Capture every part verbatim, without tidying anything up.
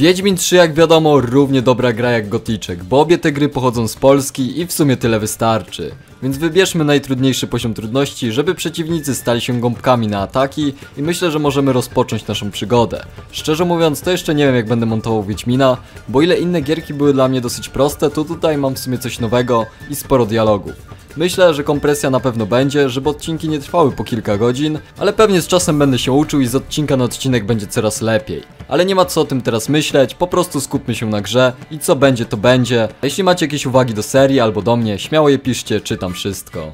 Wiedźmin trzy, jak wiadomo, równie dobra gra jak Goticzek, bo obie te gry pochodzą z Polski i w sumie tyle wystarczy. Więc wybierzmy najtrudniejszy poziom trudności, żeby przeciwnicy stali się gąbkami na ataki i myślę, że możemy rozpocząć naszą przygodę. Szczerze mówiąc, to jeszcze nie wiem, jak będę montował Wiedźmina, bo ile inne gierki były dla mnie dosyć proste, to tutaj mam w sumie coś nowego i sporo dialogów. Myślę, że kompresja na pewno będzie, żeby odcinki nie trwały po kilka godzin, ale pewnie z czasem będę się uczył i z odcinka na odcinek będzie coraz lepiej. Ale nie ma co o tym teraz myśleć, po prostu skupmy się na grze i co będzie to będzie. A jeśli macie jakieś uwagi do serii albo do mnie, śmiało je piszcie, czytam wszystko.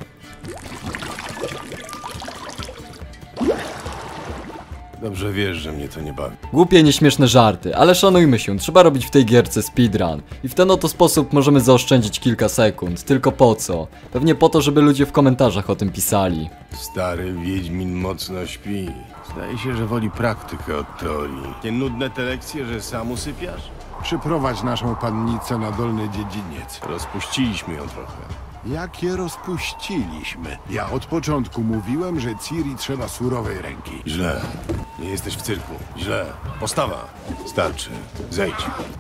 Dobrze wiesz, że mnie to nie bawi. Głupie, nieśmieszne żarty, ale szanujmy się, trzeba robić w tej gierce speedrun. I w ten oto sposób możemy zaoszczędzić kilka sekund, tylko po co? Pewnie po to, żeby ludzie w komentarzach o tym pisali. Stary Wiedźmin mocno śpi. Zdaje się, że woli praktykę od teorii. Takie nudne te lekcje, że sam usypiasz? Przyprowadź naszą pannicę na dolny dziedziniec. Rozpuściliśmy ją trochę. Jak je rozpuściliśmy? Ja od początku mówiłem, że Ciri trzeba surowej ręki. Źle. Nie jesteś w cyrku. Źle. Postawa. Starczy. Zejdź.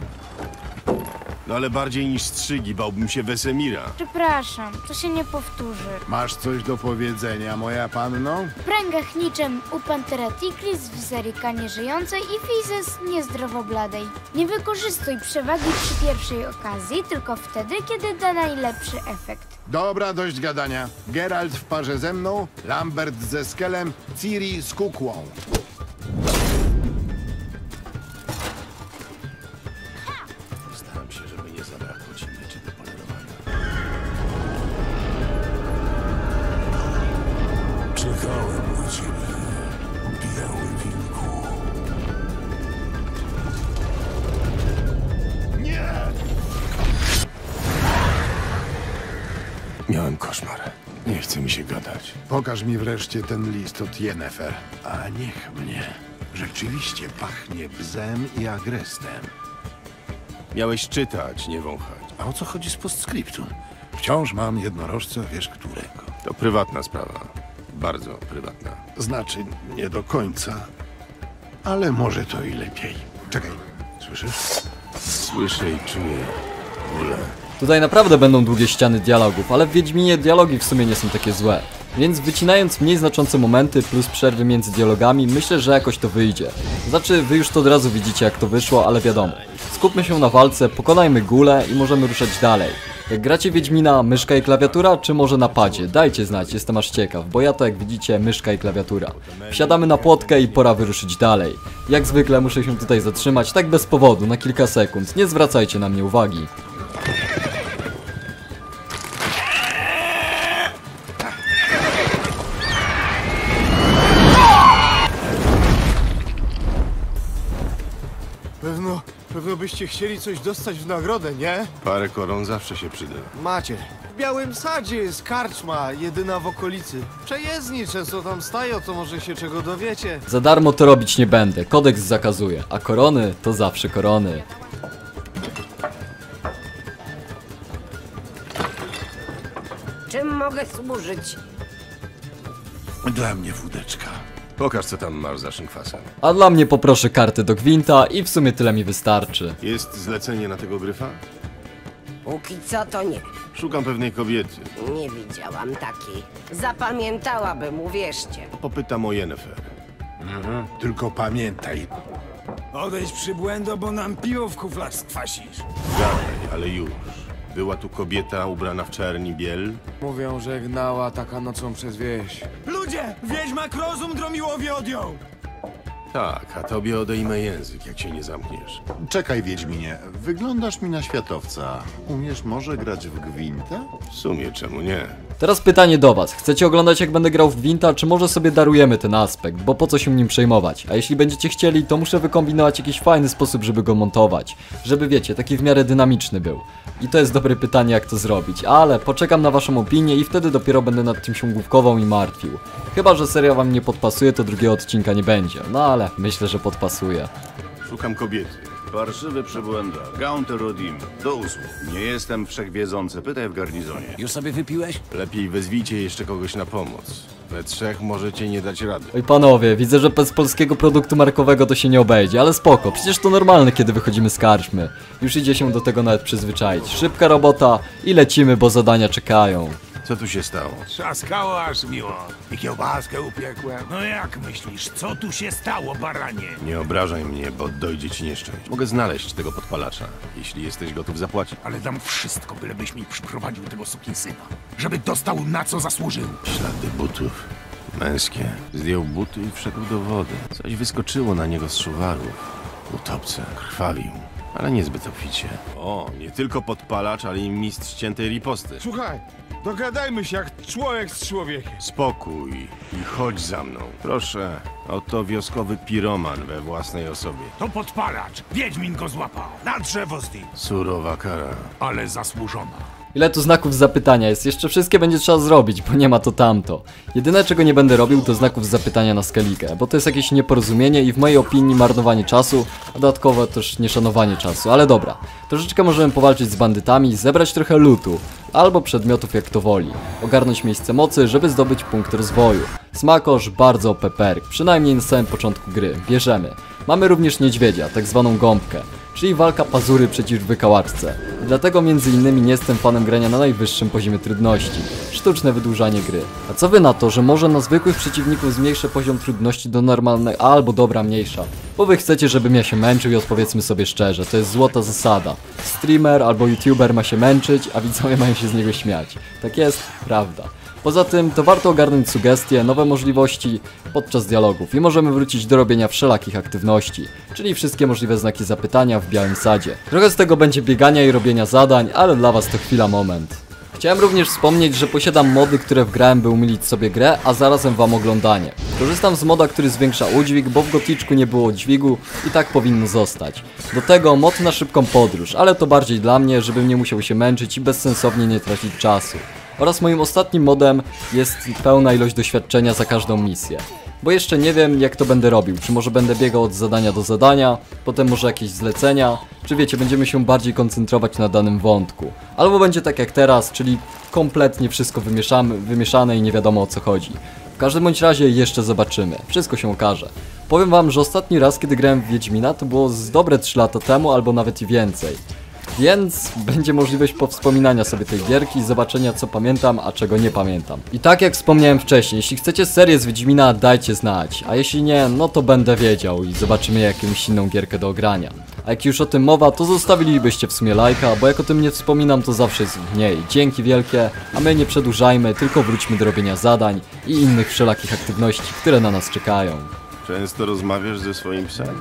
No ale bardziej niż strzygi bałbym się Wesemira. Przepraszam, to się nie powtórzy. Masz coś do powiedzenia, moja panno? W pręgach niczym u Panthera Tigris w Zerika nieżyjącej i Fizes niezdrowobladej. Nie wykorzystuj przewagi przy pierwszej okazji, tylko wtedy, kiedy da najlepszy efekt. Dobra, dość gadania. Geralt w parze ze mną, Lambert ze Skelem, Ciri z kukłą. Staram się, żeby nie zabrakło ci mieczy do polerowania. Czekałem na ciebie, biały wilku. Nie! Miałem koszmar. Nie chce mi się gadać. Pokaż mi wreszcie ten list od Yennefer. A niech mnie. Rzeczywiście pachnie bzem i agrestem. Miałeś czytać, nie wąchać. A o co chodzi z postscriptum? Wciąż mam jednorożca, wiesz którego. To prywatna sprawa. Bardzo prywatna. Znaczy, nie do końca. Ale może to i lepiej. Czekaj, słyszysz? Słyszę i czuję bólę. Tutaj naprawdę będą długie ściany dialogów, ale w Wiedźminie dialogi w sumie nie są takie złe. Więc wycinając mniej znaczące momenty plus przerwy między dialogami, myślę, że jakoś to wyjdzie. Znaczy, wy już to od razu widzicie, jak to wyszło, ale wiadomo. Skupmy się na walce, pokonajmy gulę i możemy ruszać dalej. Jak gracie Wiedźmina, myszka i klawiatura, czy może na padzie? Dajcie znać, jestem aż ciekaw, bo ja to, jak widzicie, myszka i klawiatura. Wsiadamy na płotkę i pora wyruszyć dalej. Jak zwykle muszę się tutaj zatrzymać, tak bez powodu, na kilka sekund, nie zwracajcie na mnie uwagi. Pewno, pewno byście chcieli coś dostać w nagrodę, nie? Parę koron zawsze się przyda. Macie. W Białym Sadzie jest karczma, jedyna w okolicy. Przejezdni często tam stają, to może się czego dowiecie. Za darmo to robić nie będę, kodeks zakazuje, a korony to zawsze korony. Czym mogę służyć? Dla mnie wódeczka. Pokaż, co tam masz za szynkwasem. A dla mnie poproszę kartę do gwinta i w sumie tyle mi wystarczy. Jest zlecenie na tego gryfa? Póki co to nie. Szukam pewnej kobiety. Nie widziałam takiej. Zapamiętałabym, uwierzcie. Popytam o Yennefer. Tylko pamiętaj, Odejdź przybłędo, bo nam piwo w kuflach skwasisz. Gadaj, ale już. Była tu kobieta ubrana w czerni biel? Mówią, że gnała taka nocą przez wieś. Ludzie! Wiedźmak rozum Dromiłowi odjął! Tak, a tobie odejmę język, jak się nie zamkniesz. Czekaj, Wiedźminie, wyglądasz mi na światowca. Umiesz może grać w gwintę? W sumie czemu nie? Teraz pytanie do was, chcecie oglądać, jak będę grał w gwinta, czy może sobie darujemy ten aspekt, bo po co się nim przejmować? A jeśli będziecie chcieli, to muszę wykombinować jakiś fajny sposób, żeby go montować. Żeby, wiecie, taki w miarę dynamiczny był. I to jest dobre pytanie, jak to zrobić, ale poczekam na waszą opinię i wtedy dopiero będę nad tym się główkował i martwił. Chyba że seria wam nie podpasuje, to drugiego odcinka nie będzie, no ale myślę, że podpasuje. Szukam kobiety. Parszywy przybłęda. Gaunter Rodim. Do usług. Nie jestem wszechwiedzący. Pytaj w garnizonie. Już sobie wypiłeś? Lepiej wezwijcie jeszcze kogoś na pomoc. We trzech możecie nie dać rady. Oj panowie, widzę, że bez polskiego produktu markowego to się nie obejdzie, ale spoko, przecież to normalne, kiedy wychodzimy z karczmy. Już idzie się do tego nawet przyzwyczaić. Szybka robota i lecimy, bo zadania czekają. Co tu się stało? Trzaskało aż miło. I kiełbaskę upiekłem. No jak myślisz, co tu się stało, baranie? Nie obrażaj mnie, bo dojdzie ci nieszczęść. Mogę znaleźć tego podpalacza, jeśli jesteś gotów zapłacić. Ale dam wszystko, bylebyś mi przyprowadził tego sukinsyna. Żeby dostał na co zasłużył. Ślady butów. Męskie. Zdjął buty i wszedł do wody. Coś wyskoczyło na niego z szuwarów. Utopce. Krwawił. Ale niezbyt obficie. O, nie tylko podpalacz, ale i mistrz ciętej riposty. Słuchaj, dogadajmy się jak człowiek z człowiekiem. Spokój i chodź za mną. Proszę, oto wioskowy piroman we własnej osobie. To podpalacz. Wiedźmin go złapał. Na drzewo z nim. Surowa kara. Ale zasłużona. Ile tu znaków zapytania jest? Jeszcze wszystkie będzie trzeba zrobić, bo nie ma to tamto. Jedyne czego nie będę robił to znaków zapytania na Skellige, bo to jest jakieś nieporozumienie i w mojej opinii marnowanie czasu, a dodatkowo też nieszanowanie czasu, ale dobra. Troszeczkę możemy powalczyć z bandytami, zebrać trochę lootu, albo przedmiotów jak to woli. Ogarnąć miejsce mocy, żeby zdobyć punkt rozwoju. Smakosz, bardzo O P perk, przynajmniej na samym początku gry. Bierzemy. Mamy również niedźwiedzia, tak zwaną gąbkę, czyli walka pazury przeciw wykałaczce. Dlatego między innymi nie jestem fanem grania na najwyższym poziomie trudności. Sztuczne wydłużanie gry. A co wy na to, że może na zwykłych przeciwników zmniejszę poziom trudności do normalnego, albo dobra mniejsza. Bo wy chcecie, żebym ja się męczył i odpowiedzmy sobie szczerze, to jest złota zasada. Streamer albo youtuber ma się męczyć, a widzowie mają się z niego śmiać. Tak jest, prawda. Poza tym to warto ogarnąć sugestie, nowe możliwości podczas dialogów i możemy wrócić do robienia wszelakich aktywności, czyli wszystkie możliwe znaki zapytania w białym sadzie. Trochę z tego będzie biegania i robienia zadań, ale dla was to chwila moment. Chciałem również wspomnieć, że posiadam mody, które wgrałem, by umilić sobie grę, a zarazem wam oglądanie. Korzystam z moda, który zwiększa udźwig, bo w Goticzku nie było dźwigu i tak powinno zostać. Do tego mod na szybką podróż, ale to bardziej dla mnie, żebym nie musiał się męczyć i bezsensownie nie tracić czasu. Oraz moim ostatnim modem jest pełna ilość doświadczenia za każdą misję. Bo jeszcze nie wiem, jak to będę robił, czy może będę biegał od zadania do zadania, potem może jakieś zlecenia, czy wiecie, będziemy się bardziej koncentrować na danym wątku. Albo będzie tak jak teraz, czyli kompletnie wszystko wymieszamy, wymieszane i nie wiadomo o co chodzi. W każdym bądź razie jeszcze zobaczymy, wszystko się okaże. Powiem wam, że ostatni raz, kiedy grałem w Wiedźmina, to było z dobre trzy lata temu, albo nawet i więcej. Więc będzie możliwość powspominania sobie tej gierki i zobaczenia co pamiętam, a czego nie pamiętam. I tak jak wspomniałem wcześniej, jeśli chcecie serię z Wiedźmina, dajcie znać, a jeśli nie, no to będę wiedział i zobaczymy jakąś inną gierkę do ogrania. A jak już o tym mowa, to zostawilibyście w sumie lajka, bo jak o tym nie wspominam, to zawsze jest mniej. Dzięki wielkie, a my nie przedłużajmy, tylko wróćmy do robienia zadań i innych wszelakich aktywności, które na nas czekają. Często rozmawiasz ze swoim psem?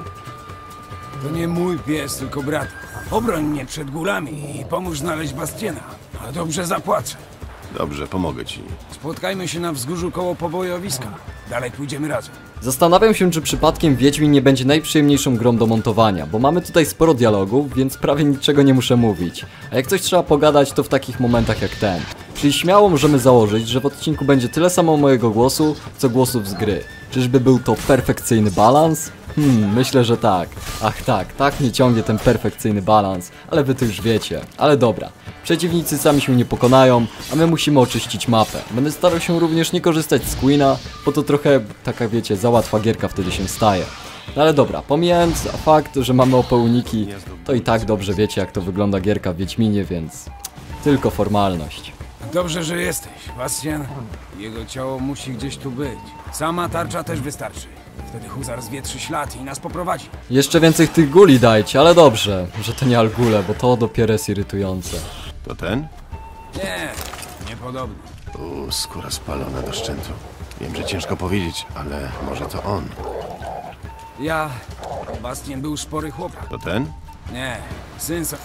To nie mój pies, tylko brat. Obroń mnie przed górami i pomóż znaleźć Bastiena. A dobrze zapłacę. Dobrze, pomogę ci. Spotkajmy się na wzgórzu koło pobojowiska. Dalej pójdziemy razem. Zastanawiam się, czy przypadkiem Wiedźmin nie będzie najprzyjemniejszą grą do montowania, bo mamy tutaj sporo dialogów, więc prawie niczego nie muszę mówić. A jak coś trzeba pogadać, to w takich momentach jak ten. Czyli śmiało możemy założyć, że w odcinku będzie tyle samo mojego głosu, co głosów z gry. Czyżby był to perfekcyjny balans? Hmm, myślę, że tak. Ach tak, tak mnie ciągnie ten perfekcyjny balans, ale wy to już wiecie. Ale dobra, przeciwnicy sami się nie pokonają, a my musimy oczyścić mapę. Będę starał się również nie korzystać z Queena, bo to trochę, taka wiecie, za łatwa gierka wtedy się staje. No ale dobra, pomijając fakt, że mamy O P uniki, to i tak dobrze wiecie jak to wygląda gierka w Wiedźminie, więc tylko formalność. Dobrze, że jesteś, Bastian. Jego ciało musi gdzieś tu być. Sama tarcza też wystarczy. Wtedy huzar zwietrzy ślad i nas poprowadzi. Jeszcze więcej tych guli dajcie, ale dobrze, że to nie algule, bo to dopiero jest irytujące. To ten? Nie, niepodobny. U, skóra spalona do szczętu. Wiem, że ciężko powiedzieć, ale może to on. Ja... Bastian był spory chłopak. To ten? Nie, syn sa...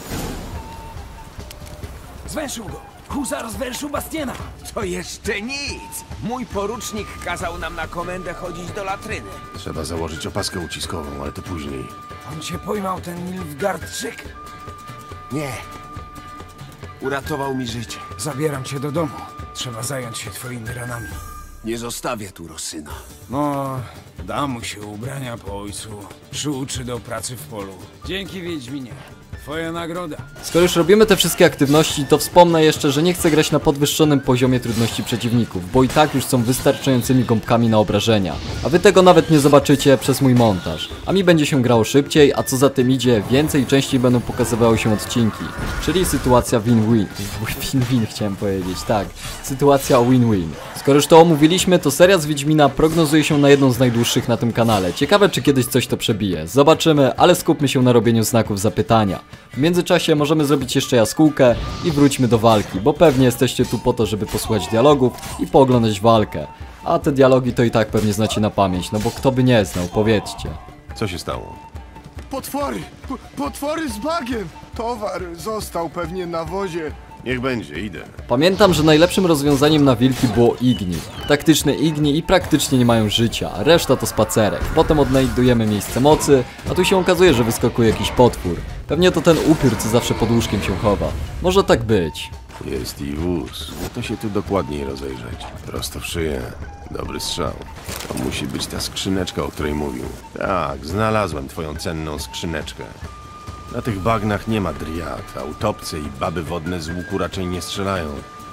Zwęszył go! Huzar zwęszył Bastiena! To jeszcze nic! Mój porucznik kazał nam na komendę chodzić do latryny. Trzeba założyć opaskę uciskową, ale to później. On cię pojmał, ten Nilfgaardczyk? Nie. Uratował mi życie. Zabieram cię do domu. Trzeba zająć się twoimi ranami. Nie zostawię tu Rosyna. No, Da mu się ubrania po ojcu. Przyuczy do pracy w polu. Dzięki, Wiedźminie. Twoja nagroda. Skoro już robimy te wszystkie aktywności, to wspomnę jeszcze, że nie chcę grać na podwyższonym poziomie trudności przeciwników, bo i tak już są wystarczającymi gąbkami na obrażenia. A wy tego nawet nie zobaczycie przez mój montaż. A mi będzie się grało szybciej, a co za tym idzie, więcej i częściej będą pokazywały się odcinki. Czyli sytuacja win-win. Win-win chciałem powiedzieć, tak. Sytuacja win-win. Skoro już to omówiliśmy, to seria z Wiedźmina prognozuje się na jedną z najdłuższych na tym kanale. Ciekawe, czy kiedyś coś to przebije. Zobaczymy, ale skupmy się na robieniu znaków zapytania. W międzyczasie możemy zrobić jeszcze jaskółkę i wróćmy do walki, bo pewnie jesteście tu po to, żeby posłuchać dialogów i pooglądać walkę. A te dialogi to i tak pewnie znacie na pamięć, no bo kto by nie znał, powiedzcie. Co się stało? Potwory! P potwory z bagiem! Towar został pewnie na wozie. Niech będzie, idę. Pamiętam, że najlepszym rozwiązaniem na wilki było igni. Taktyczne igni i praktycznie nie mają życia, reszta to spacerek. Potem odnajdujemy miejsce mocy, a tu się okazuje, że wyskakuje jakiś potwór. Pewnie to ten upiór, co zawsze pod łóżkiem się chowa. Może tak być. Jest i wóz. No to się tu dokładniej rozejrzeć. Prosto w szyję. Dobry strzał. To musi być ta skrzyneczka, o której mówił. Tak, znalazłem twoją cenną skrzyneczkę. Na tych bagnach nie ma driad, a utopce i baby wodne z łuku raczej nie strzelają.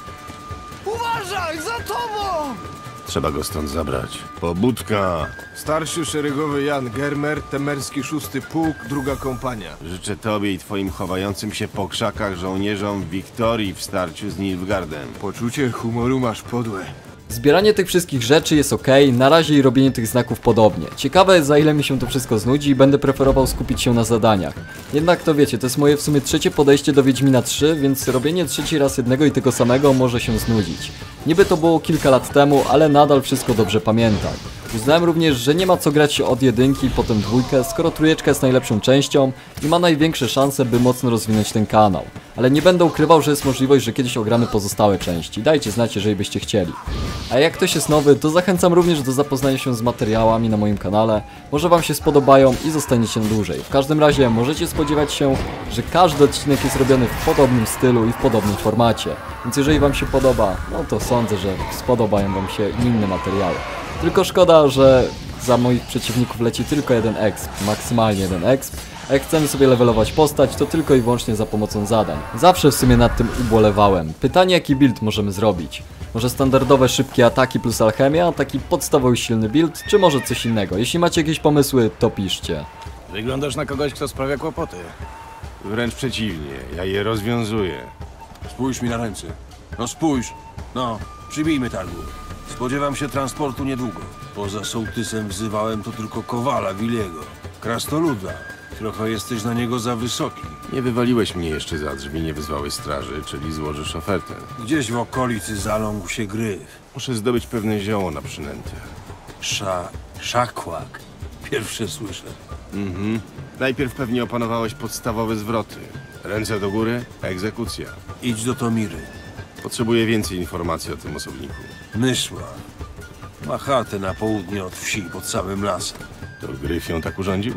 Uważaj, za tobą! Trzeba go stąd zabrać. Pobudka! Starszy szeregowy Jan Germer, temerski szósty pułk, druga kompania. Życzę tobie i twoim chowającym się po krzakach żołnierzom Wiktorii w starciu z Nilfgaardem. Poczucie humoru masz podłe. Zbieranie tych wszystkich rzeczy jest ok, na razie i robienie tych znaków podobnie. Ciekawe, za ile mi się to wszystko znudzi i będę preferował skupić się na zadaniach. Jednak to wiecie, to jest moje w sumie trzecie podejście do Wiedźmina trzy, więc robienie trzeci raz jednego i tego samego może się znudzić. Niby to było kilka lat temu, ale nadal wszystko dobrze pamiętam. Uznałem również, że nie ma co grać się od jedynki, potem dwójkę, skoro trójeczka jest najlepszą częścią i ma największe szanse, by mocno rozwinąć ten kanał. Ale nie będę ukrywał, że jest możliwość, że kiedyś ogramy pozostałe części. Dajcie znać, jeżeli byście chcieli. A jak ktoś jest nowy, to zachęcam również do zapoznania się z materiałami na moim kanale. Może wam się spodobają i zostaniecie na dłużej. W każdym razie możecie spodziewać się, że każdy odcinek jest robiony w podobnym stylu i w podobnym formacie. Więc jeżeli wam się podoba, no to sądzę, że spodobają wam się inne materiały. Tylko szkoda, że za moich przeciwników leci tylko jeden exp, maksymalnie jeden exp, a jak chcemy sobie levelować postać, to tylko i wyłącznie za pomocą zadań. Zawsze w sumie nad tym ubolewałem. Pytanie, jaki build możemy zrobić? Może standardowe szybkie ataki plus alchemia, taki podstawowy silny build, czy może coś innego? Jeśli macie jakieś pomysły, to piszcie. Wyglądasz na kogoś, kto sprawia kłopoty. Wręcz przeciwnie, ja je rozwiązuję. Spójrz mi na ręce. No spójrz. No, przybijmy targu. Spodziewam się transportu niedługo. Poza sołtysem wzywałem tu tylko Kowala Wiliego. Krasnoluda. Trochę jesteś na niego za wysoki. Nie wywaliłeś mnie jeszcze za drzwi, nie wezwałeś straży, czyli złożysz ofertę. Gdzieś w okolicy zaląkł się gryf. Muszę zdobyć pewne zioło na przynętę. Sza... szakłak. Pierwsze słyszę. Mhm. Najpierw pewnie opanowałeś podstawowe zwroty. Ręce do góry, egzekucja. Idź do Tomiry. Potrzebuję więcej informacji o tym osobniku. Mysła. Ma chatę na południe od wsi, pod samym lasem. To Gryf ją tak urządził?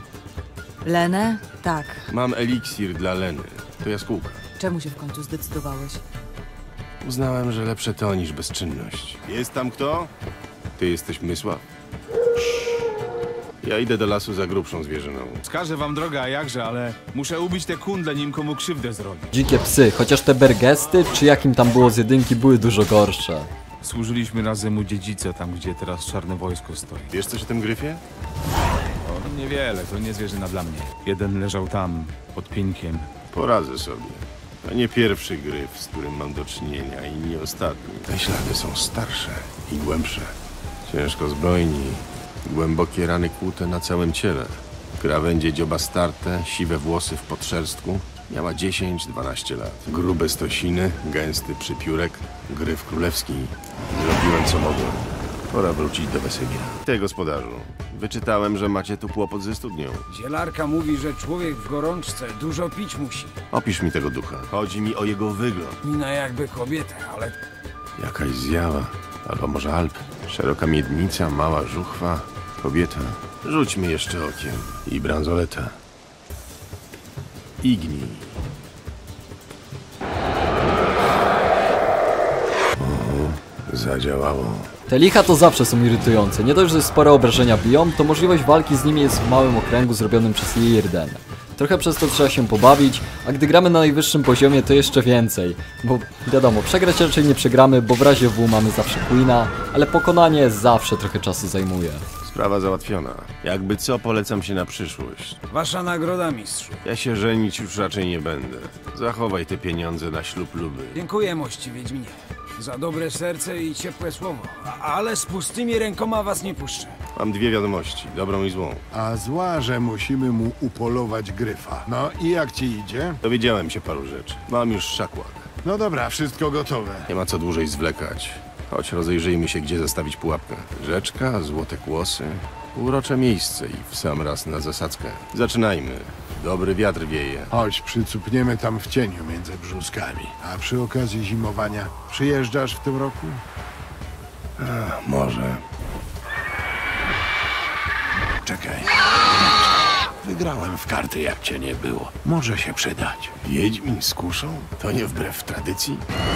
Lenę? Tak. Mam eliksir dla Leny. To jaskółka. Czemu się w końcu zdecydowałeś? Uznałem, że lepsze to niż bezczynność. Jest tam kto? Ty jesteś Mysław? Ja idę do lasu za grubszą zwierzyną. Wskażę wam drogę, a jakże, ale muszę ubić te kundle, nim komu krzywdę zrobię. Dzikie psy, chociaż te bergesty, czy jakim tam było z jedynki, były dużo gorsze. Służyliśmy razem u dziedzica, tam gdzie teraz czarne wojsko stoi. Wiesz coś o tym Gryfie? O, niewiele, to nie zwierzyna dla mnie. Jeden leżał tam, pod pieńkiem. Poradzę sobie. To nie pierwszy Gryf, z którym mam do czynienia i nie ostatni. Te ślady są starsze i głębsze. Ciężko zbrojni, głębokie rany kłute na całym ciele. Krawędzie dzioba starte, siwe włosy w podszerstku. Miała dziesięć dwanaście lat. Grube stosiny, gęsty przypiórek, Gryf królewski. Zrobiłem co mogłem. Pora wrócić do wesela. Ty, gospodarzu, wyczytałem, że macie tu kłopot ze studnią. Zielarka mówi, że człowiek w gorączce dużo pić musi. Opisz mi tego ducha. Chodzi mi o jego wygląd. Mina jakby kobieta, ale... Jakaś zjawa. Albo może Alp. Szeroka miednica, mała żuchwa. Kobieta. Rzućmy jeszcze okiem. I bransoleta. Igni. O, zadziałało. Te licha to zawsze są irytujące, nie dość, że spore obrażenia biją, to możliwość walki z nimi jest w małym okręgu zrobionym przez Círdan. Trochę przez to trzeba się pobawić, a gdy gramy na najwyższym poziomie to jeszcze więcej. Bo wiadomo, przegrać raczej nie przegramy, bo w razie W mamy zawsze Queena, ale pokonanie zawsze trochę czasu zajmuje. Sprawa załatwiona. Jakby co, polecam się na przyszłość. Wasza nagroda, mistrzu. Ja się żenić już raczej nie będę. Zachowaj te pieniądze na ślub Luby. Dziękuję, mości Wiedźminie. Za dobre serce i ciepłe słowo. A, ale z pustymi rękoma was nie puszczę. Mam dwie wiadomości, dobrą i złą. A zła, że musimy mu upolować gryfa. No i jak ci idzie? Dowiedziałem się paru rzeczy. Mam już szakłak. No dobra, wszystko gotowe. Nie ma co dłużej zwlekać. Chodź, rozejrzyjmy się, gdzie zastawić pułapkę. Rzeczka, złote kłosy, urocze miejsce i w sam raz na zasadzkę. Zaczynajmy. Dobry wiatr wieje. Chodź, przycupniemy tam w cieniu między brzuskami. A przy okazji zimowania przyjeżdżasz w tym roku? Ach, może. Czekaj. Wygrałem w karty, jak cię nie było. Może się przydać. Wiedźmin z kuszą? To nie wbrew tradycji?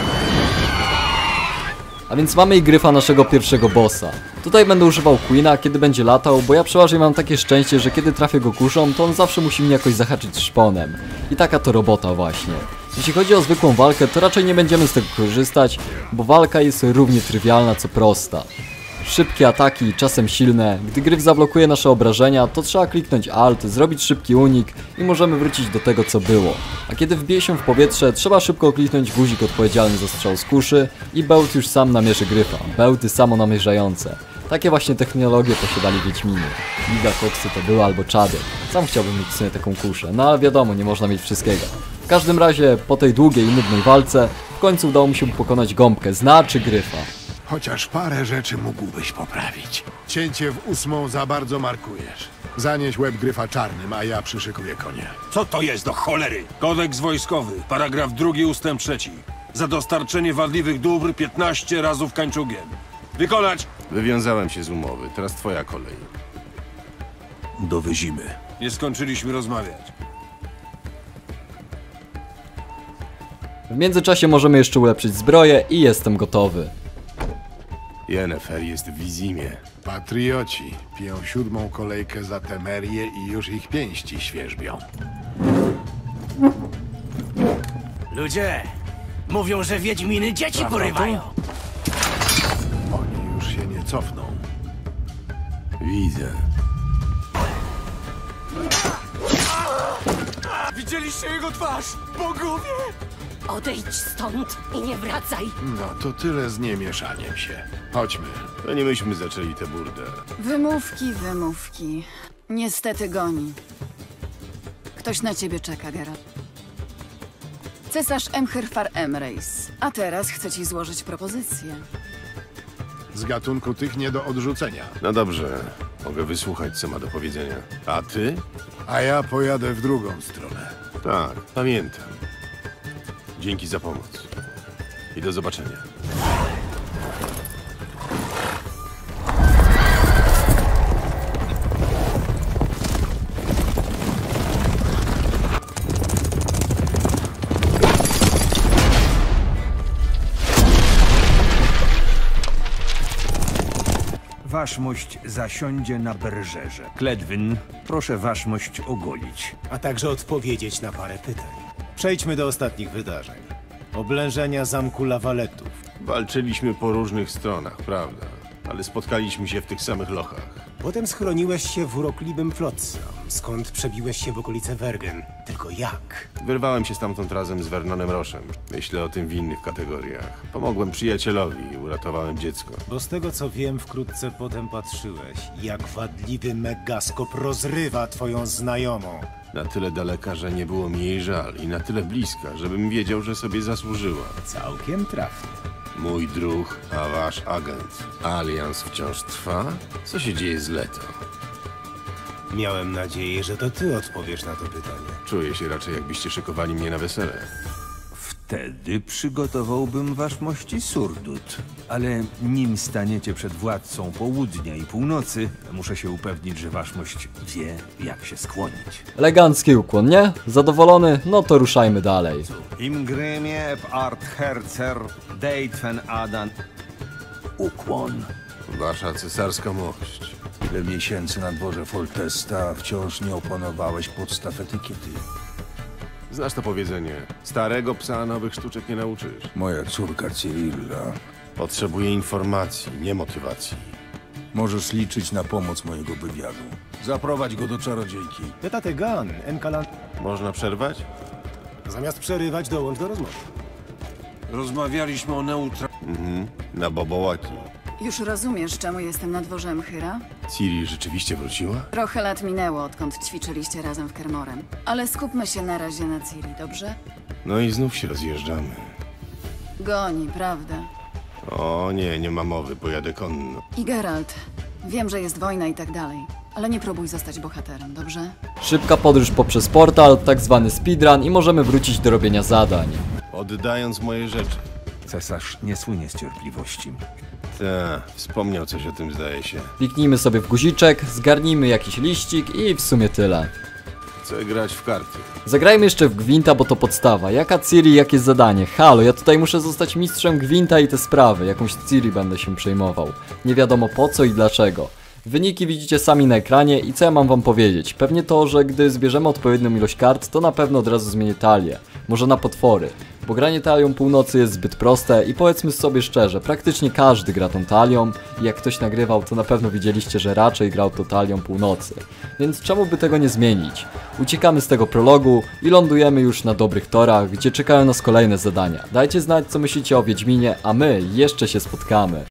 A więc mamy i gryfa naszego pierwszego bossa. Tutaj będę używał Queena, kiedy będzie latał, bo ja przeważnie mam takie szczęście, że kiedy trafię go kuszą, to on zawsze musi mnie jakoś zahaczyć szponem. I taka to robota właśnie. Jeśli chodzi o zwykłą walkę, to raczej nie będziemy z tego korzystać, bo walka jest równie trywialna co prosta. Szybkie ataki, czasem silne. Gdy gryf zablokuje nasze obrażenia, to trzeba kliknąć Alt, zrobić szybki unik i możemy wrócić do tego, co było. A kiedy wbije się w powietrze, trzeba szybko kliknąć guzik odpowiedzialny za strzał z kuszy i bełt już sam namierzy gryfa. Bełty samonamierzające. Takie właśnie technologie posiadali Wiedźminy. Giga koksy to były albo czady. Sam chciałbym mieć w sumie taką kuszę, no ale wiadomo, nie można mieć wszystkiego. W każdym razie, po tej długiej i nudnej walce, w końcu udało mi się pokonać gąbkę, znaczy gryfa. Chociaż parę rzeczy mógłbyś poprawić. Cięcie w ósmą za bardzo markujesz. Zanieś łeb gryfa czarnym, a ja przyszykuję konia. Co to jest do cholery? Kodeks wojskowy, paragraf drugi, ustęp trzeci. Za dostarczenie wadliwych dóbr piętnaście razów kańczugiem. Wykonać! Wywiązałem się z umowy, teraz twoja kolej. Dowyzimy. Nie skończyliśmy rozmawiać. W międzyczasie możemy jeszcze ulepszyć zbroję i jestem gotowy. Yennefer jest w Vizimie. Patrioci piją siódmą kolejkę za Temerię i już ich pięści świerzbią. Ludzie, mówią, że Wiedźminy dzieci Prawda porywają. to? Oni już się nie cofną. Widzę. Widzieliście jego twarz? Bogowie! Odejdź stąd i nie wracaj. No to tyle z niemieszaniem się. Chodźmy. To nie myśmy zaczęli tę burdę. Wymówki, wymówki. Niestety goni. Ktoś na ciebie czeka, Geralt. Cesarz Emhyrfar Emreis. A teraz chcę ci złożyć propozycję. Z gatunku tych nie do odrzucenia. No dobrze, mogę wysłuchać, co ma do powiedzenia. A ty? A ja pojadę w drugą stronę. Tak, pamiętam. Dzięki za pomoc. I do zobaczenia. Waszmość zasiądzie na berżerze. Kledwyn, proszę waszmość ogolić. A także odpowiedzieć na parę pytań. Przejdźmy do ostatnich wydarzeń. Oblężenia zamku Lawaletów. Walczyliśmy po różnych stronach, prawda? Ale spotkaliśmy się w tych samych lochach. Potem schroniłeś się w urokliwym Flotsam, skąd przebiłeś się w okolice Wergen. Tylko jak? Wyrwałem się stamtąd razem z Vernonem Roszem. Myślę o tym w innych kategoriach. Pomogłem przyjacielowi i uratowałem dziecko. Bo z tego co wiem, wkrótce potem patrzyłeś, jak wadliwy Megaskop rozrywa twoją znajomą. Na tyle daleka, że nie było mi jej żal i na tyle bliska, żebym wiedział, że sobie zasłużyła. Całkiem trafnie. Mój druh, a wasz agent. Alians wciąż trwa? Co się dzieje z Leto? Miałem nadzieję, że to ty odpowiesz na to pytanie. Czuję się raczej, jakbyście szykowali mnie na wesele. Wtedy przygotowałbym waszmości surdut. Ale nim staniecie przed władcą południa i północy, muszę się upewnić, że waszmość wie, jak się skłonić. Elegancki ukłon, nie? Zadowolony? No to ruszajmy dalej. Im grymie art hercer, dejtfen adan. Ukłon. Wasza cesarska mość. Tyle miesięcy na dworze Foltesta, a wciąż nie opanowałeś podstaw etykiety. Znasz to powiedzenie. Starego psa nowych sztuczek nie nauczysz. Moja córka Cyrilla. Potrzebuje informacji, nie motywacji. Możesz liczyć na pomoc mojego wywiadu. Zaprowadź go do czarodziejki. Tetategan, Enkalan. Można przerwać? Zamiast przerywać, dołącz do rozmowy. Rozmawialiśmy o neutra... Mhm, na Bobołaki. Już rozumiesz, czemu jestem na dworze Mchyra? Ciri rzeczywiście wróciła? Trochę lat minęło, odkąd ćwiczyliście razem w Kermorem. Ale skupmy się na razie na Ciri, dobrze? No i znów się rozjeżdżamy. Goni, prawda? O nie, nie ma mowy, pojadę konno. I Geralt, wiem, że jest wojna i tak dalej, ale nie próbuj zostać bohaterem, dobrze? Szybka podróż poprzez portal, tak zwany speedrun i możemy wrócić do robienia zadań. Oddając moje rzeczy. Cesarz nie słynie z cierpliwości. Ta, wspomniał coś o tym, zdaje się. Kliknijmy sobie w guziczek, zgarnijmy jakiś liścik i w sumie tyle. Chcę grać w karty. Zagrajmy jeszcze w Gwinta, bo to podstawa. Jaka Ciri, jakie zadanie? Halo, ja tutaj muszę zostać mistrzem Gwinta i te sprawy. Jakąś Ciri będę się przejmował. Nie wiadomo po co i dlaczego. Wyniki widzicie sami na ekranie i co ja mam wam powiedzieć? Pewnie to, że gdy zbierzemy odpowiednią ilość kart, to na pewno od razu zmienię talię. Może na potwory. Bo granie talią północy jest zbyt proste i powiedzmy sobie szczerze, praktycznie każdy gra tą talią i jak ktoś nagrywał, to na pewno widzieliście, że raczej grał to talią północy. Więc czemu by tego nie zmienić? Uciekamy z tego prologu i lądujemy już na dobrych torach, gdzie czekają nas kolejne zadania. Dajcie znać, co myślicie o Wiedźminie, a my jeszcze się spotkamy.